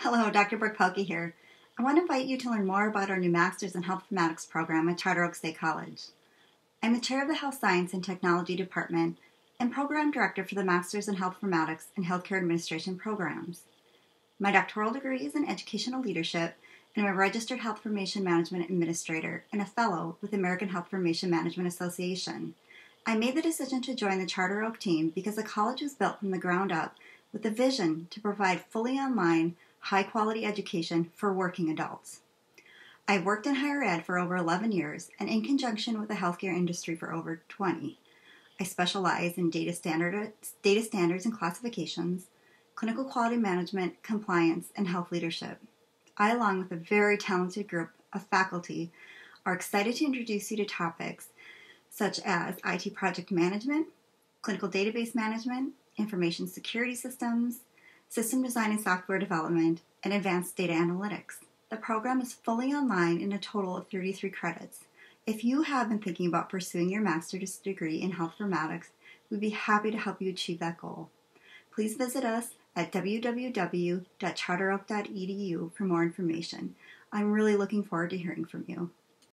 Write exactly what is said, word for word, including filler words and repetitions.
Hello, Doctor Brooke Pelkey here. I want to invite you to learn more about our new Masters in Health Informatics program at Charter Oak State College. I'm the chair of the Health Science and Technology Department and program director for the Masters in Health Informatics and Healthcare Administration programs. My doctoral degree is in educational leadership, and I'm a registered health information management administrator and a fellow with the American Health Information Management Association. I made the decision to join the Charter Oak team because the college was built from the ground up with a vision to provide fully online, high-quality education for working adults. I've worked in higher ed for over eleven years and in conjunction with the healthcare industry for over twenty. I specialize in data, standard, data standards and classifications, clinical quality management, compliance, and health leadership. I, along with a very talented group of faculty, are excited to introduce you to topics such as I T project management, clinical database management, information security systems, system design and software development, and advanced data analytics. The program is fully online in a total of thirty-three credits. If you have been thinking about pursuing your master's degree in health informatics, we'd be happy to help you achieve that goal. Please visit us at w w w dot charter oak dot e d u for more information. I'm really looking forward to hearing from you.